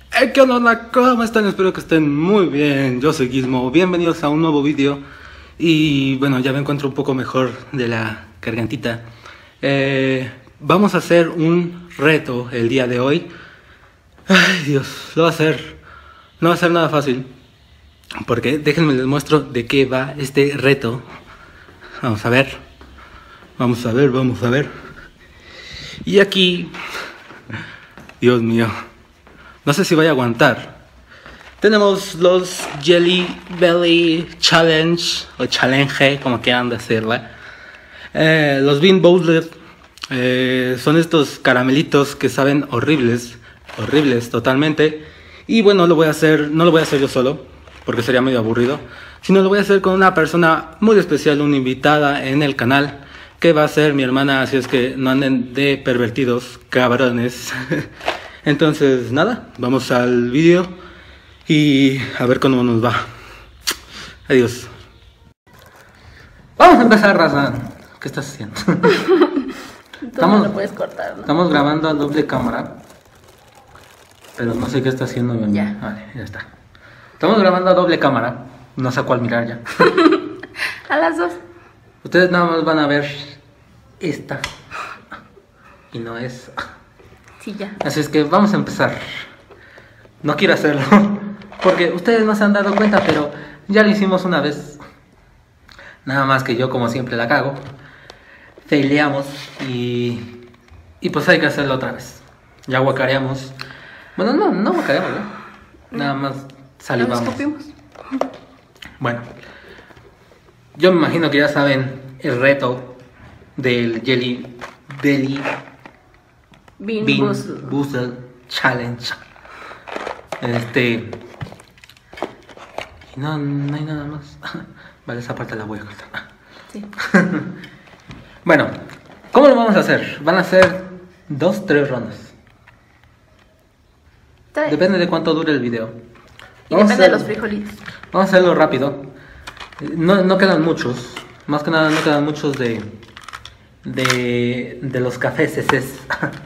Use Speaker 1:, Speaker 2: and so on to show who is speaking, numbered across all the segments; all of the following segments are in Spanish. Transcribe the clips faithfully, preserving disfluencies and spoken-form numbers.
Speaker 1: Hey, ¿qué onda? ¿Cómo están? Espero que estén muy bien. Yo soy Gizmo. Bienvenidos a un nuevo vídeo. Y bueno, ya me encuentro un poco mejor de la gargantita. Eh, vamos a hacer un reto el día de hoy. Ay, Dios, lo va a hacer. No va a ser nada fácil. Porque déjenme les muestro de qué va este reto. Vamos a ver. Vamos a ver, vamos a ver. Y aquí... Dios mío. No sé si voy a aguantar. Tenemos los Jelly Belly Challenge o Challenge, como quieran decirla. Eh, los Bean Bowler eh, son estos caramelitos que saben horribles, horribles totalmente. Y bueno, lo voy a hacer, no lo voy a hacer yo solo, porque sería medio aburrido, sino lo voy a hacer con una persona muy especial, una invitada en el canal, que va a ser mi hermana, así es que no anden de pervertidos, cabrones. Entonces, nada, vamos al vídeo y a ver cómo nos va. Adiós. Vamos a empezar, raza. ¿Qué estás haciendo?
Speaker 2: Estamos, no lo puedes cortar, ¿no?
Speaker 1: Estamos grabando a doble cámara, pero no sé qué está haciendo mi amiga.
Speaker 2: Ya.
Speaker 1: Vale, ya está. Estamos grabando a doble cámara, no sé a cuál mirar ya.
Speaker 2: A las dos.
Speaker 1: Ustedes nada más van a ver esta y no es...
Speaker 2: Sí, ya.
Speaker 1: Así es que vamos a empezar. No quiero hacerlo porque ustedes no se han dado cuenta, pero ya lo hicimos una vez. Nada más que yo, como siempre, la cago. Faileamos y... Y pues hay que hacerlo otra vez. Ya guacareamos. Bueno, no, no guacareamos, ¿no? Nada más salivamos.
Speaker 2: Nos escupimos.
Speaker 1: Bueno, yo me imagino que ya saben el reto del Jelly Belly
Speaker 2: Bean,
Speaker 1: Bean
Speaker 2: Boozle.
Speaker 1: Boozle Challenge. Este. Y no, no hay nada más. Vale, esa parte la voy a cortar.
Speaker 2: Sí.
Speaker 1: Bueno, ¿cómo lo vamos a hacer? Van a ser dos, tres rondas.
Speaker 2: Tres.
Speaker 1: Depende de cuánto dure el video.
Speaker 2: Y
Speaker 1: Vamos a
Speaker 2: depende de
Speaker 1: hacer-
Speaker 2: los frijolitos.
Speaker 1: Vamos a hacerlo rápido. No, no quedan muchos. Más que nada no quedan muchos de. De. De los cafés es.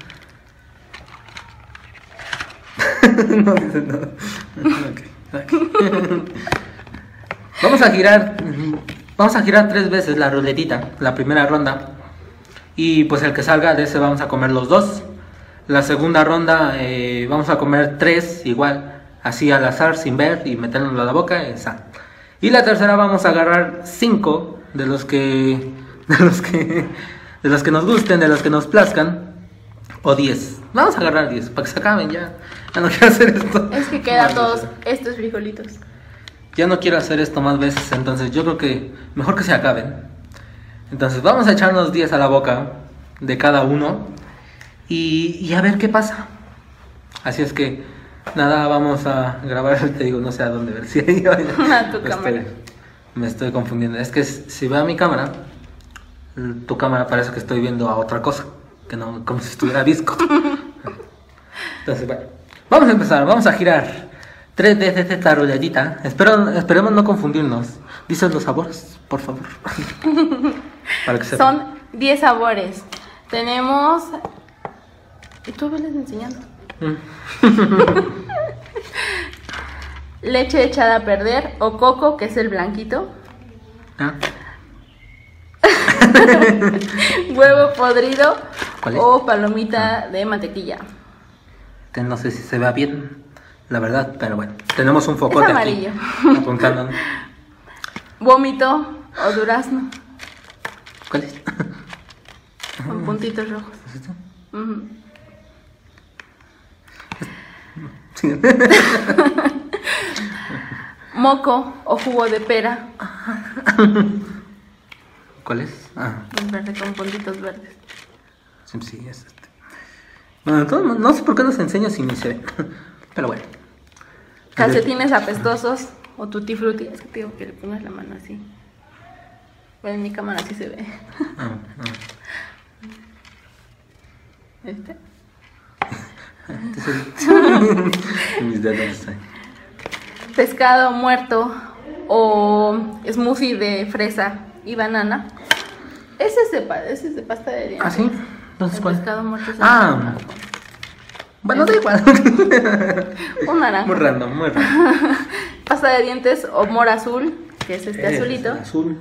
Speaker 1: No dice nada. Ok, ok. Vamos a girar. Vamos a girar tres veces la ruletita. La primera ronda. Y pues el que salga de ese vamos a comer los dos. La segunda ronda eh, vamos a comer tres igual. Así al azar sin ver y meternos a la boca. Esa. Y la tercera vamos a agarrar cinco de los que. De los que. De los que nos gusten, de los que nos plazcan. O diez. Vamos a agarrar diez para que se acaben ya. Ya no quiero hacer esto.
Speaker 2: Es que quedan
Speaker 1: más
Speaker 2: todos
Speaker 1: veces.
Speaker 2: estos frijolitos.
Speaker 1: Ya no quiero hacer esto más veces. Entonces yo creo que mejor que se acaben. Entonces vamos a echarnos diez a la boca de cada uno. Y, y a ver qué pasa. Así es que nada, vamos a grabar. Te digo, no sé a dónde ver. Si ahí,
Speaker 2: A tu
Speaker 1: me
Speaker 2: cámara.
Speaker 1: Estoy, me estoy confundiendo. Es que si veo a mi cámara, tu cámara parece que estoy viendo a otra cosa. Que no, como si estuviera visco. Entonces, bueno, vamos a empezar, vamos a girar tres veces esta ruletita. Espero, esperemos no confundirnos. Dices los sabores, por favor. Para que sepan.
Speaker 2: Son diez sabores. Tenemos... ¿Y tú me les enseñando? Leche echada a perder o coco, que es el blanquito.
Speaker 1: ¿Ah?
Speaker 2: Huevo podrido
Speaker 1: ¿Cuál es?
Speaker 2: o palomita de mantequilla.
Speaker 1: Que no sé si se vea bien, la verdad, pero bueno. Tenemos un focote
Speaker 2: Es
Speaker 1: aquí
Speaker 2: amarillo.
Speaker 1: apuntando.
Speaker 2: Vómito o durazno
Speaker 1: ¿Cuál es?
Speaker 2: con puntitos rojos.
Speaker 1: ¿Es esto?
Speaker 2: Ujú.
Speaker 1: Sí.
Speaker 2: Moco o jugo de pera.
Speaker 1: ¿Cuál es? Ah,
Speaker 2: Es verde con puntitos verdes.
Speaker 1: sí, sí, es este. Bueno, entonces, no, no sé por qué los enseño si ni se ve. Pero bueno.
Speaker 2: Calcetines apestosos o tutti frutti. Es que te digo que le pongas la mano así. Bueno, en mi cámara sí se ve.
Speaker 1: Ah, ah.
Speaker 2: ¿Este?
Speaker 1: Mis dedos. eh.
Speaker 2: Pescado muerto o smoothie de fresa y banana. Ese es de, pa- ese es de pasta de dientes.
Speaker 1: ¿Ah, sí? Entonces,
Speaker 2: El
Speaker 1: ¿cuál?
Speaker 2: pescado muerto es
Speaker 1: Ah.
Speaker 2: banana.
Speaker 1: Bueno, da igual.
Speaker 2: Un naranja.
Speaker 1: Muy random, muy random.
Speaker 2: Pasta de dientes Omor azul, que es este
Speaker 1: Es
Speaker 2: azulito.
Speaker 1: azul.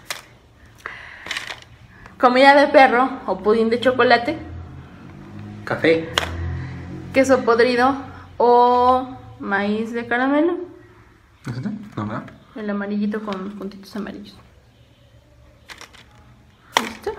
Speaker 2: Comida de perro o pudín de chocolate.
Speaker 1: Café.
Speaker 2: Queso podrido o maíz de caramelo.
Speaker 1: ¿Es este? No, ¿verdad?
Speaker 2: El amarillito con puntitos amarillos. ¿Listo?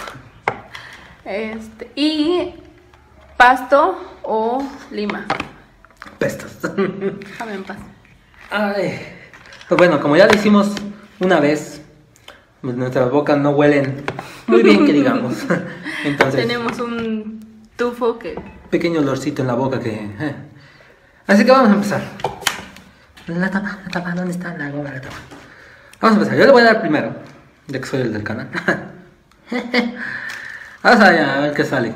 Speaker 2: Este, y pasto o lima.
Speaker 1: Pestas.
Speaker 2: Déjame en paz.
Speaker 1: Ay. Pues bueno, como ya lo hicimos una vez, pues nuestras bocas no huelen muy bien, que digamos. Entonces,
Speaker 2: Tenemos un tufo que...
Speaker 1: pequeño olorcito en la boca que... eh. Así que vamos a empezar. La tapa, la tapa, ¿dónde está la goma, la tapa? Vamos a empezar, yo le voy a dar primero, ya que soy el del canal. Vamos allá, a ver qué sale.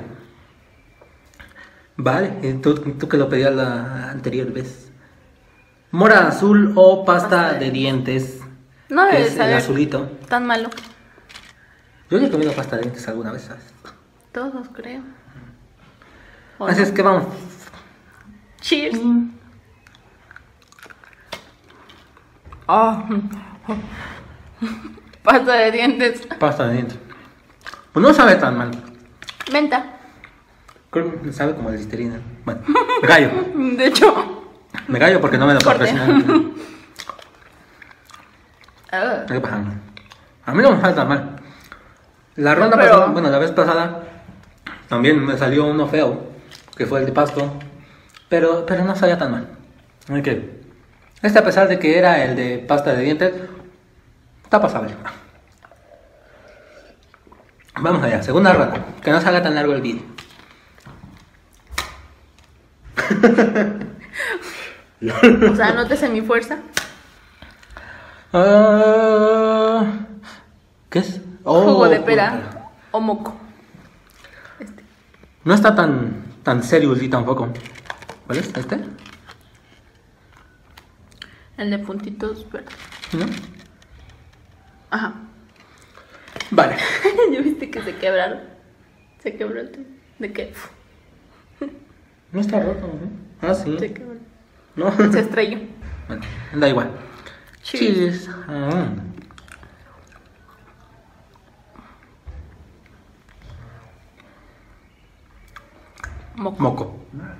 Speaker 1: Vale, ¿y tú, tú que lo pedías la anterior vez? Mora azul o pasta,
Speaker 2: Pasta de-
Speaker 1: de dientes.
Speaker 2: No
Speaker 1: que
Speaker 2: debe
Speaker 1: es el
Speaker 2: saber
Speaker 1: azulito.
Speaker 2: tan malo.
Speaker 1: Yo ya he comido pasta de dientes alguna vez, ¿sabes?
Speaker 2: Todos creo. ¿O
Speaker 1: Así
Speaker 2: no?
Speaker 1: es que vamos.
Speaker 2: Cheers. Oh. Pasta de dientes.
Speaker 1: Pasta de dientes. Pues no sabe tan mal.
Speaker 2: Menta.
Speaker 1: Creo que sabe como el Listerine. Bueno, me gallo.
Speaker 2: De hecho.
Speaker 1: Me gallo porque no me lo
Speaker 2: Corte.
Speaker 1: patrocinan.
Speaker 2: Ah,
Speaker 1: ¿Qué pasa? A mí no me falta mal. La ronda
Speaker 2: Pero-
Speaker 1: pasada, bueno, la vez pasada también me salió uno feo, que fue el de pasto, pero, pero no sabía tan mal. Así que, este a pesar de que era el de pasta de dientes, está pasable. Vamos allá, segunda ronda, que no se haga tan largo el vídeo.
Speaker 2: o sea, nótese mi fuerza.
Speaker 1: Ah, ¿qué es? Oh,
Speaker 2: Jugo de
Speaker 1: jugo
Speaker 2: pera o moco. Este.
Speaker 1: No está tan, tan serio el tampoco. ¿Cuál es? ¿Este?
Speaker 2: El de puntitos verdes.
Speaker 1: ¿No?
Speaker 2: Ajá.
Speaker 1: Vale.
Speaker 2: ¿Ya viste que se quebraron? Se quebró el tuyo. ¿De qué?
Speaker 1: No está roto, ¿no? Ah, sí.
Speaker 2: Se quebró.
Speaker 1: No.
Speaker 2: Se estrelló.
Speaker 1: Bueno, da igual.
Speaker 2: Cheers.
Speaker 1: Cheers. Ah.
Speaker 2: Moco.
Speaker 1: Moco.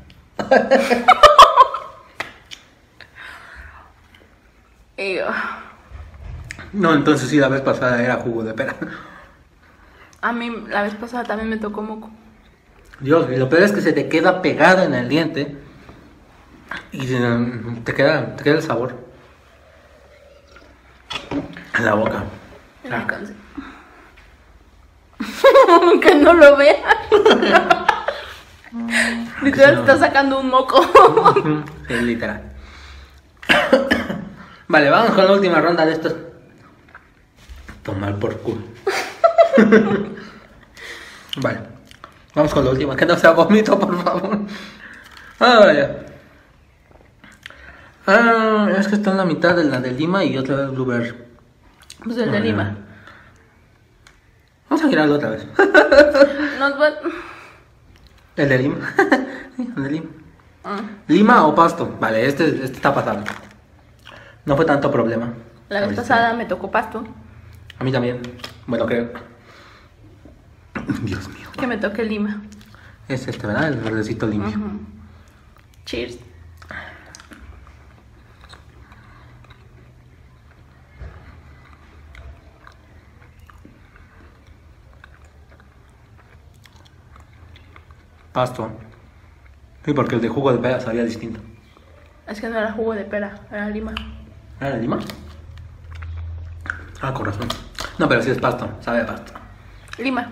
Speaker 2: Y, ah,
Speaker 1: No, entonces sí, la vez pasada era jugo de pera.
Speaker 2: a mí la vez pasada también me tocó moco.
Speaker 1: Dios, y lo peor es que se te queda pegado en el diente y eh, te queda, te queda el sabor en la boca.
Speaker 2: Me alcancé. Que no lo vean. Literal
Speaker 1: no.
Speaker 2: está sacando un moco.
Speaker 1: Sí, literal. Vale, vamos con la última ronda de estos. Tomar por culo. Vale, vamos con la última. Que no sea vómito, por favor. Ah, vale. Ah, es que está en la mitad de la de Lima y otra vez Blueberry.
Speaker 2: Pues el de Lima.
Speaker 1: Vamos a girarlo otra vez.
Speaker 2: Nos va...
Speaker 1: El de Lima. Sí, el de Lima.
Speaker 2: Ah,
Speaker 1: Lima o pasto. Vale, este, este está pasable. No fue tanto problema.
Speaker 2: la
Speaker 1: A
Speaker 2: vez
Speaker 1: ver,
Speaker 2: pasada me tocó pasto.
Speaker 1: A mí también. Bueno, creo. Dios mío.
Speaker 2: Que me toque Lima.
Speaker 1: Es este, ¿verdad? El verdecito limpio.
Speaker 2: Ujú. Cheers.
Speaker 1: Pasto. Sí, porque el de jugo de pera sabía distinto.
Speaker 2: Es que no era jugo de pera, era Lima.
Speaker 1: ¿Era de Lima? Ah, con razón. No, pero sí es pasto. Sabe a pasto.
Speaker 2: Lima.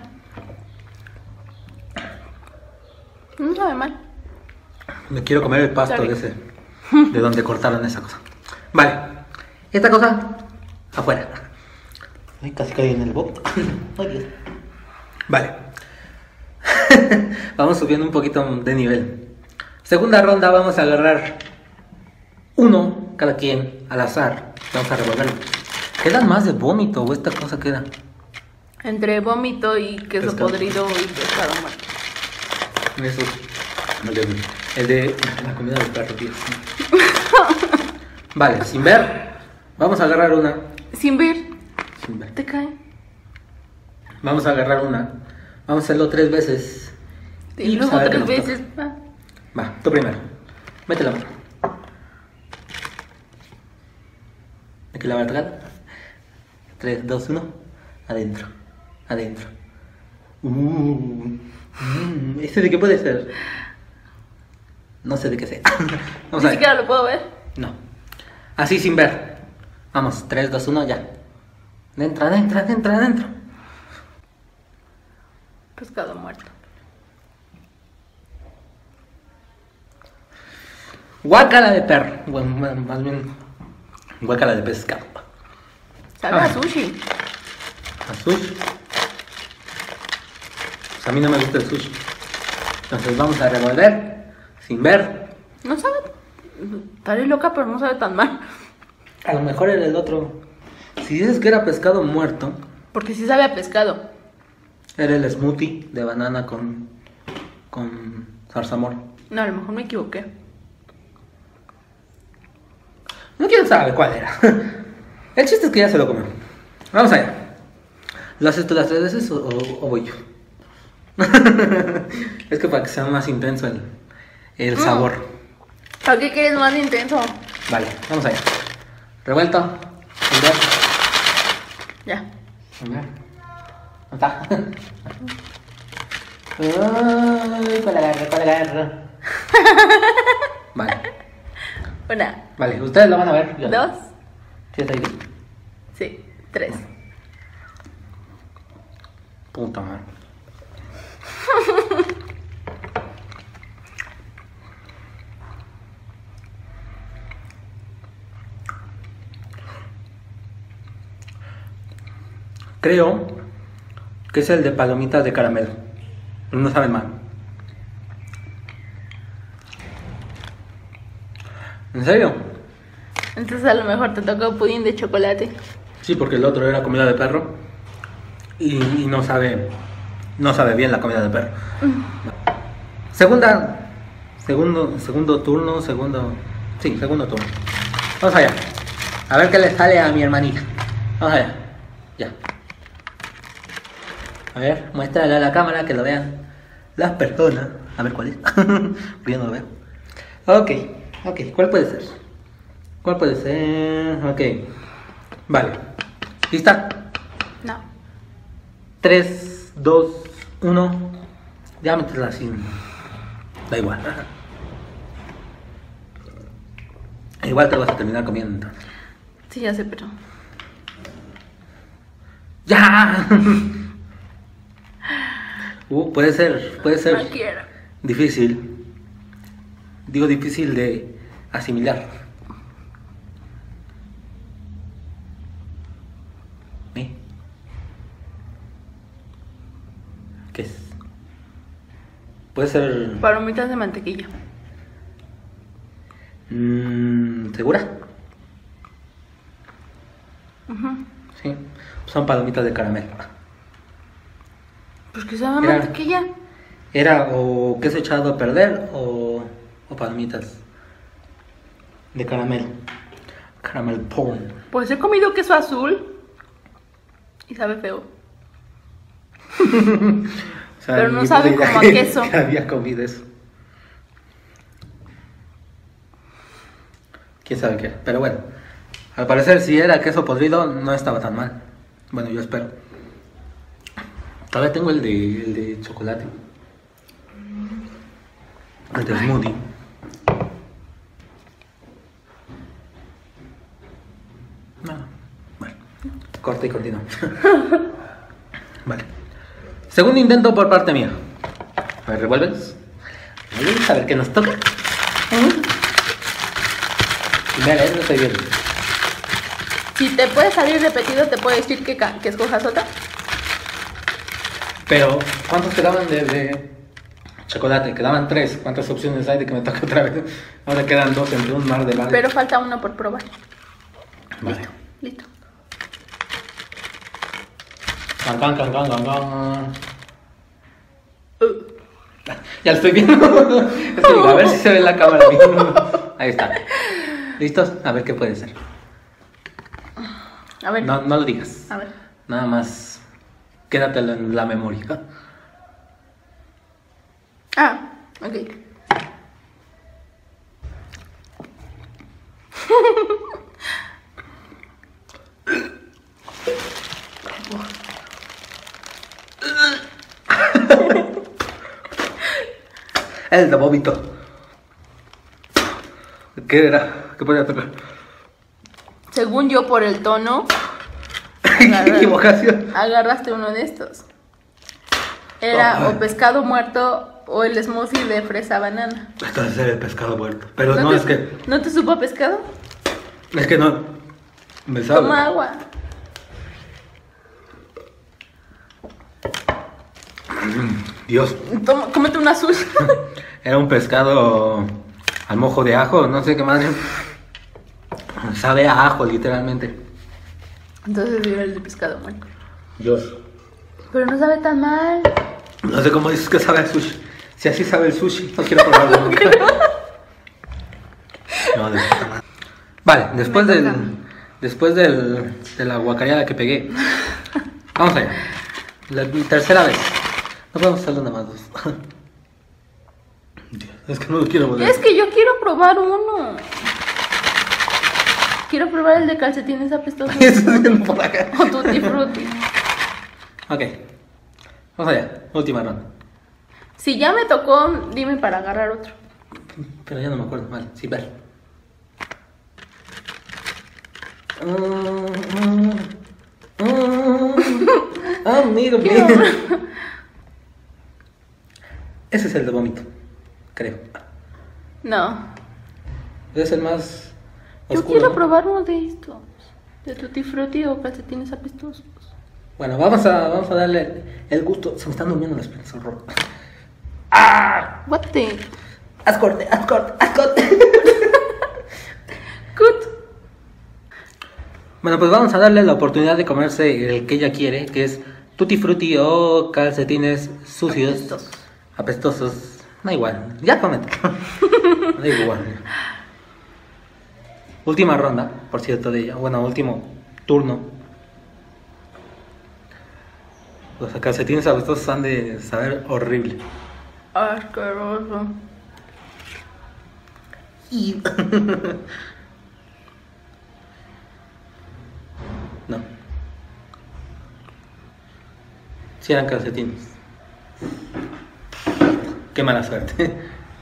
Speaker 2: No sabe mal.
Speaker 1: Me quiero comer el pasto
Speaker 2: Sorry.
Speaker 1: de ese. De donde cortaron esa cosa. Vale. Esta cosa. Afuera. Ay, casi caí en el bowl. Ay, Dios. Vale. Vamos subiendo un poquito de nivel. Segunda ronda, vamos a agarrar uno cada quien al azar. Vamos a revolverlo. ¿Quedan más de vómito o esta cosa queda?
Speaker 2: Entre vómito y queso
Speaker 1: Pescado.
Speaker 2: podrido y pescado muerto.
Speaker 1: Eso El de, el de la comida del perro, tío. Vale, sin ver. Vamos a agarrar una.
Speaker 2: Sin ver.
Speaker 1: Sin ver.
Speaker 2: Te cae.
Speaker 1: Vamos a agarrar una. Vamos a hacerlo tres veces.
Speaker 2: Y luego
Speaker 1: saber qué
Speaker 2: tres
Speaker 1: nos
Speaker 2: veces.
Speaker 1: toca.
Speaker 2: Va.
Speaker 1: Va, tú primero. Mete la mano. Aquí la voy a tocar. tres, dos, uno. Adentro. Adentro. Uh, mm, ¿Este de qué puede ser? No sé de qué sea. Vamos
Speaker 2: Ni
Speaker 1: a ver.
Speaker 2: siquiera lo puedo ver.
Speaker 1: No. Así sin ver. Vamos, tres, dos, uno, ya. Adentro, adentro, adentro, adentro.
Speaker 2: Pescado muerto.
Speaker 1: Guácala de perro. Bueno, bueno, más bien. Guácala de pescado.
Speaker 2: Sabe
Speaker 1: Ah.
Speaker 2: a sushi.
Speaker 1: A sushi. Pues a mí no me gusta el sushi. Entonces vamos a revolver. Sin ver.
Speaker 2: No sabe. Estaré loca, pero no sabe tan mal.
Speaker 1: A lo mejor era el otro. Si dices que era pescado muerto,
Speaker 2: Porque sí sabe a pescado.
Speaker 1: era el smoothie de banana con. con zarzamora.
Speaker 2: No, a lo mejor me equivoqué.
Speaker 1: No quién sabe cuál era. El chiste es que ya se lo comió. Vamos allá. ¿Lo haces tú las tres veces o, o- o voy yo? Es que para que sea más intenso el, el
Speaker 2: Mm.
Speaker 1: sabor.
Speaker 2: ¿Para qué quieres más intenso?
Speaker 1: Vale, vamos allá. Revuelto. Sin ver.
Speaker 2: Ya.
Speaker 1: Sin ver. ¿Dónde está? Ay, ¿cuál agarro? ¿Cuál agarro? Vale.
Speaker 2: Una,
Speaker 1: Vale, ustedes lo van a ver. Yo no.
Speaker 2: dos,
Speaker 1: ¿Sí está ahí?
Speaker 2: sí, tres.
Speaker 1: Puta madre. Creo que es el de palomitas de caramelo. No saben mal. ¿En serio?
Speaker 2: Entonces a lo mejor te tocó pudín de chocolate.
Speaker 1: Sí, porque el otro era comida de perro. Y, y no sabe. No sabe bien la comida de perro. Segunda. Segundo, segundo turno, segundo. Sí, segundo turno. Vamos allá. A ver qué le sale a mi hermanita. Vamos allá. Ya. A ver, muéstrale a la cámara que lo vean las personas. A ver cuál es. Porque yo no lo veo. Ok, ok. ¿Cuál puede ser? ¿Cuál puede ser? Ok. Vale. ¿Lista?
Speaker 2: No.
Speaker 1: tres, dos, uno. Ya métela así. Da igual. Igual te lo vas a terminar comiendo.
Speaker 2: Sí, ya sé, pero.
Speaker 1: ¡Ya! Uh, puede ser, puede ser
Speaker 2: No quiero.
Speaker 1: difícil. Digo difícil de asimilar. ¿Eh? ¿Qué es? Puede ser...
Speaker 2: Palomitas de mantequilla.
Speaker 1: Mm, ¿segura?
Speaker 2: Ujú.
Speaker 1: Sí. Son palomitas de caramelo.
Speaker 2: Pues que sabe a
Speaker 1: Era-
Speaker 2: mantequilla.
Speaker 1: Era o queso echado a perder o, o palomitas de caramelo. Caramel porn.
Speaker 2: Pues he comido queso azul. Y sabe feo.
Speaker 1: O sea,
Speaker 2: Pero no
Speaker 1: ni
Speaker 2: sabe
Speaker 1: puta idea
Speaker 2: como a
Speaker 1: que-
Speaker 2: queso.
Speaker 1: que había comido eso. Quién sabe qué era. Pero bueno, al parecer si era queso podrido no estaba tan mal. Bueno, yo espero. Todavía tengo el de, el de chocolate. El de smoothie. No, bueno. Corta y continúa. Vale. Segundo intento por parte mía. A ver, revuelves. Revuelves, a ver qué nos toca. Y mira, eso no estoy viendo.
Speaker 2: Si te puede salir repetido, te puedo decir que, ca- que escojas otra.
Speaker 1: Pero, ¿cuántos quedaban de, de chocolate? Quedaban tres. ¿Cuántas opciones hay de que me toque otra vez? Ahora quedan dos entre un mar de mal.
Speaker 2: Pero falta uno por probar.
Speaker 1: Vale.
Speaker 2: Listo.
Speaker 1: Can, can, can, can, can, can.
Speaker 2: Uh,
Speaker 1: Ya lo estoy viendo. Es que digo, a ver si se ve en la cámara. Ahí está. ¿Listos? A ver qué puede ser.
Speaker 2: A ver.
Speaker 1: No, no lo digas.
Speaker 2: A ver.
Speaker 1: Nada más quédatelo en la memoria.
Speaker 2: Ah, ok.
Speaker 1: El de vómito. ¿Qué era? ¿Qué podía tocar?
Speaker 2: Según yo, por el tono,
Speaker 1: ¡Qué equivocación!
Speaker 2: agarraste uno de estos. Era
Speaker 1: Oh.
Speaker 2: o pescado muerto o el smoothie de fresa banana.
Speaker 1: Entonces era el pescado muerto. Pero no,
Speaker 2: te,
Speaker 1: es que.
Speaker 2: ¿No te supo a pescado?
Speaker 1: Es que no. Me sabe.
Speaker 2: Toma agua.
Speaker 1: Dios.
Speaker 2: Toma, cómete una sushi.
Speaker 1: Era un pescado al mojo de ajo, no sé qué madre. Sabe a ajo, literalmente.
Speaker 2: Entonces era el de pescado muerto.
Speaker 1: Dios.
Speaker 2: Pero no sabe tan mal.
Speaker 1: No sé cómo dices que sabe a sushi. Si así sabe el sushi, no quiero probarlo nunca. No, de puta madre. Vale, después
Speaker 2: Me
Speaker 1: del.
Speaker 2: toca.
Speaker 1: Después del, de la guacareada que pegué. Vamos allá. La tercera vez. No podemos hacerlo nada más dos. Dios, es que no lo quiero volver.
Speaker 2: Es que yo quiero probar uno. Quiero probar el de calcetines apestosos.
Speaker 1: Eso es el por acá.
Speaker 2: O tutti frutti.
Speaker 1: Ok. Vamos allá. Última ronda.
Speaker 2: Si ya me tocó, dime para agarrar otro.
Speaker 1: Pero ya no me acuerdo. Vale, sí, ver. Mm, mm, mm. Ah, amigo, bien. Ese es el de vómito, creo.
Speaker 2: No.
Speaker 1: Es el más
Speaker 2: Yo
Speaker 1: oscuro,
Speaker 2: quiero
Speaker 1: ¿no?
Speaker 2: probar uno de estos. De tutti frutti o calcetines apestosos.
Speaker 1: Bueno, vamos a, vamos a darle el gusto. Se me están durmiendo las piernas, horror. ¡Ah!
Speaker 2: What the...
Speaker 1: ¡Haz corte, haz corte, haz corte!
Speaker 2: Good.
Speaker 1: Bueno, pues vamos a darle la oportunidad de comerse el que ella quiere, que es tutti frutti o calcetines sucios.
Speaker 2: Apestosos.
Speaker 1: Apestosos. Da igual, ya cómete. Da igual. Última ronda, por cierto, de ella. Bueno, último turno. Los calcetines apestosos han de saber horrible.
Speaker 2: Asqueroso.
Speaker 1: Y... No. Si eran calcetines. Qué mala suerte.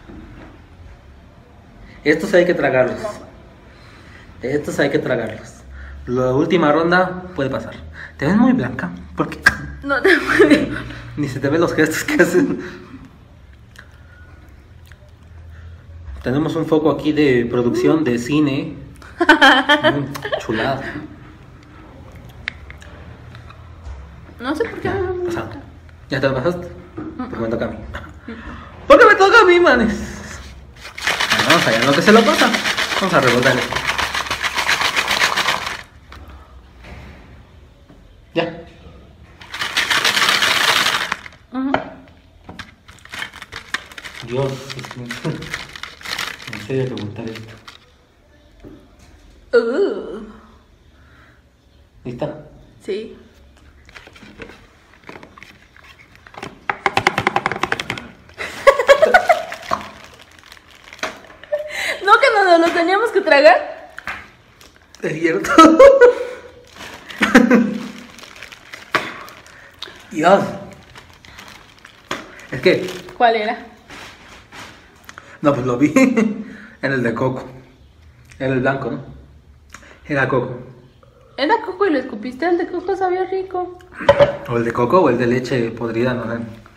Speaker 1: Estos hay que tragarlos. Estos hay que tragarlos. La última ronda puede pasar. Te ves muy blanca. ¿Por qué?
Speaker 2: No te puedo.
Speaker 1: Ni se te ven los gestos que hacen. Tenemos un foco aquí de producción de cine. Mm, chulada.
Speaker 2: No sé por qué no me
Speaker 1: Pasado.
Speaker 2: gusta.
Speaker 1: ¿Ya te lo pasaste? Porque me toca a mí. ¿Por qué me toca a mí, manes? Bueno, vamos allá, lo que se lo pasa. Vamos a revolverle. Ya.
Speaker 2: Ujú.
Speaker 1: Dios, es que... en serio preguntar esto.
Speaker 2: Uh,
Speaker 1: ¿Lista?
Speaker 2: sí. ¿No que nos lo teníamos que tragar?
Speaker 1: Es cierto. Dios. Es que,
Speaker 2: ¿Cuál era?
Speaker 1: no, pues lo vi en el de coco. Era el blanco, ¿no? Era coco.
Speaker 2: Era coco y lo escupiste. El de coco sabía rico.
Speaker 1: O el de coco o el de leche podrida, no sé.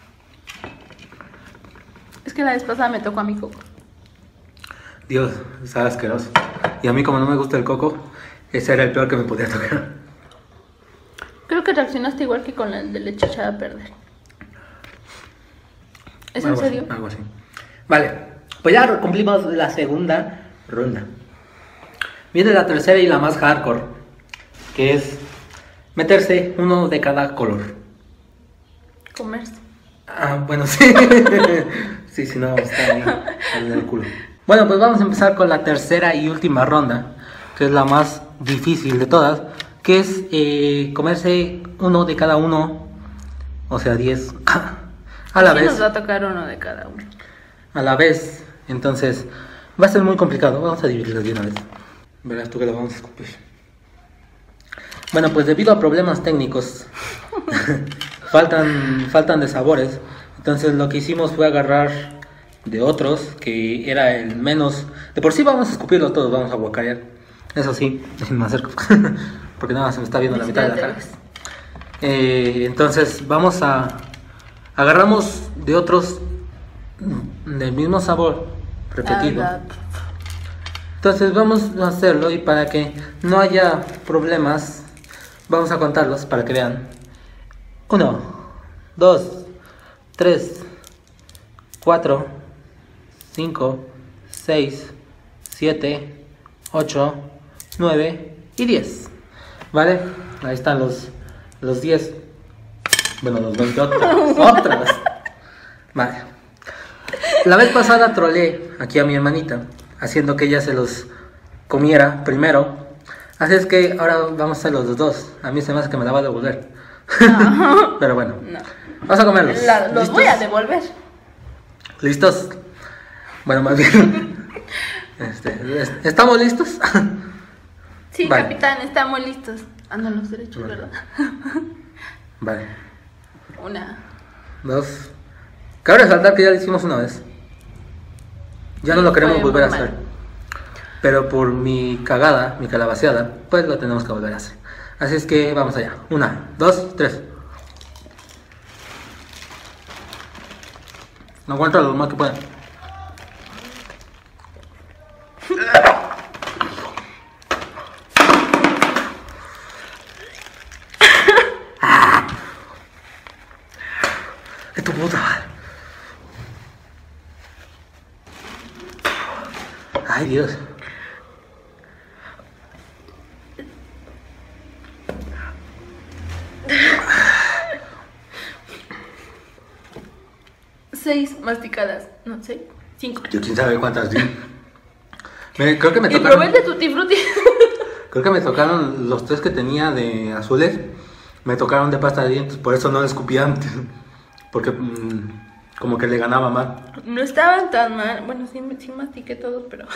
Speaker 2: Es que la vez pasada me tocó a mi coco.
Speaker 1: Dios, sabe asqueroso. Y a mí, como no me gusta el coco, ese era el peor que me podía tocar.
Speaker 2: Creo que reaccionaste igual que con el de leche echada a perder. ¿Es en
Speaker 1: Algo así,
Speaker 2: serio?
Speaker 1: algo así. Vale, pues ya cumplimos la segunda ronda. Viene la tercera y la más hardcore, que es meterse uno de cada color.
Speaker 2: Comerse.
Speaker 1: Ah, bueno, sí. Sí, sí, no, está bien. En el culo. Bueno, pues vamos a empezar con la tercera y última ronda, que es la más difícil de todas, que es eh, comerse uno de cada uno, o sea, diez a la
Speaker 2: Sí,
Speaker 1: vez.
Speaker 2: nos va a tocar uno de cada uno.
Speaker 1: A la vez, entonces va a ser muy complicado. Vamos a dividirlos de una vez. Verás tú que lo vamos a escupir. Bueno, pues debido a problemas técnicos, faltan, faltan de sabores. Entonces lo que hicimos fue agarrar de otros, que era el menos. De por sí vamos a escupirlos todos, vamos a guacarear. Eso sí, me acerco, porque nada, se me está viendo la mitad de la cara. Eh, entonces vamos a... Agarramos de otros del mismo sabor, repetido.
Speaker 2: Ah,
Speaker 1: Entonces vamos a hacerlo y para que no haya problemas, vamos a contarlos para que vean. Uno, dos, tres, cuatro, cinco, seis, siete, ocho, nueve y diez. ¿Vale? Ahí están los, los diez. Bueno, los veinte otras. Otras. Vale. La vez pasada troleé aquí a mi hermanita, haciendo que ella se los comiera primero. Así es que ahora vamos a hacer los dos. A mí se me hace que me la va a devolver.
Speaker 2: No.
Speaker 1: Pero bueno,
Speaker 2: No.
Speaker 1: vamos a comerlos.
Speaker 2: La- los
Speaker 1: ¿Listos?
Speaker 2: voy a devolver.
Speaker 1: ¿Listos? Bueno, más bien. Este, est- ¿Estamos listos?
Speaker 2: Sí,
Speaker 1: Vale.
Speaker 2: capitán, estamos listos. Andan los derechos,
Speaker 1: Vale.
Speaker 2: ¿verdad?
Speaker 1: Vale.
Speaker 2: Una.
Speaker 1: Dos. Cabe resaltar que ya lo hicimos una vez. Ya no
Speaker 2: Sí,
Speaker 1: lo queremos
Speaker 2: fue
Speaker 1: volver a
Speaker 2: muy
Speaker 1: hacer.
Speaker 2: mal.
Speaker 1: Pero por mi cagada, mi calabaceada, pues lo tenemos que volver a hacer. Así es que vamos allá. Una, dos, tres. No aguanto lo más que pueda. ¡Es tu puta madre! ¡Ay, Dios!
Speaker 2: Seis masticadas. No sé. Cinco.
Speaker 1: Yo quién sabe cuántas di. Me- creo que me
Speaker 2: Y
Speaker 1: tocaron.
Speaker 2: probé el de Tutti Frutti.
Speaker 1: Creo que me tocaron los tres que tenía de azules. Me tocaron de pasta de dientes, por eso no le escupí antes. Porque mm, como que le ganaba mal.
Speaker 2: No estaban tan mal. Bueno, sí, sí mastiqué todos, pero.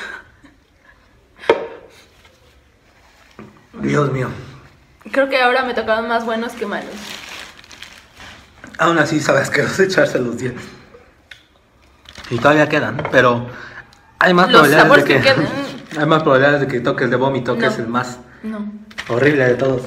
Speaker 1: Dios mío.
Speaker 2: Creo que ahora me tocaron más buenos que malos.
Speaker 1: Aún así sabes que los echarse los dientes. Y todavía quedan, pero hay más
Speaker 2: Los
Speaker 1: probabilidades de
Speaker 2: sabores
Speaker 1: que,
Speaker 2: que quedan.
Speaker 1: hay más probabilidades de que toques de vómito, que
Speaker 2: No.
Speaker 1: es el más
Speaker 2: No.
Speaker 1: horrible de todos.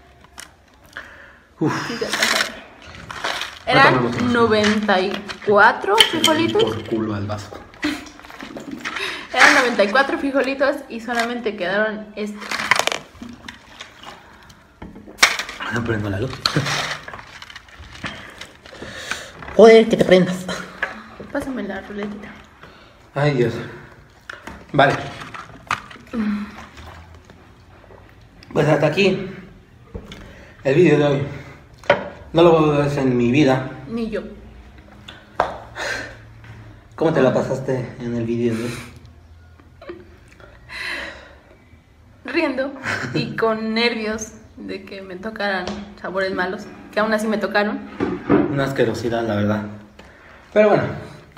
Speaker 1: Uf,
Speaker 2: Sí, te alcanza a ver.
Speaker 1: Cuéntame
Speaker 2: Eran
Speaker 1: los otros.
Speaker 2: noventa y cuatro frijolitos.
Speaker 1: por culo al vaso.
Speaker 2: Eran noventa y cuatro frijolitos y solamente quedaron estos.
Speaker 1: No prendo la luz. Joder, que te prendas.
Speaker 2: Pásame la ruletita.
Speaker 1: Ay, Dios. Vale. Pues hasta aquí el vídeo de hoy. No lo voy a ver en mi vida.
Speaker 2: Ni yo.
Speaker 1: ¿Cómo te la pasaste en el vídeo de hoy?
Speaker 2: Riendo y con nervios de que me tocaran sabores malos, que aún así me tocaron.
Speaker 1: Una asquerosidad, la verdad. Pero bueno.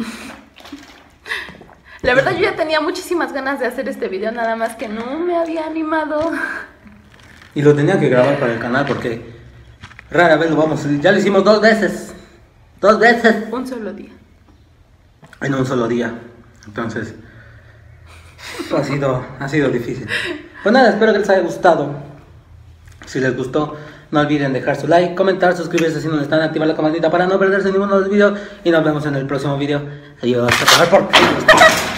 Speaker 2: La verdad yo ya tenía muchísimas ganas de hacer este video, nada más que no me había animado.
Speaker 1: Y lo tenía que grabar para el canal porque rara vez lo vamos a... Ya lo hicimos dos veces. Dos veces.
Speaker 2: Un solo día.
Speaker 1: En un solo día. Entonces... Ha sido, ha sido difícil. Pues nada, espero que les haya gustado. Si les gustó, no olviden dejar su like, comentar, suscribirse si no están, activar la campanita para no perderse ninguno de los videos. Y nos vemos en el próximo video. Adiós. A tomar por culo.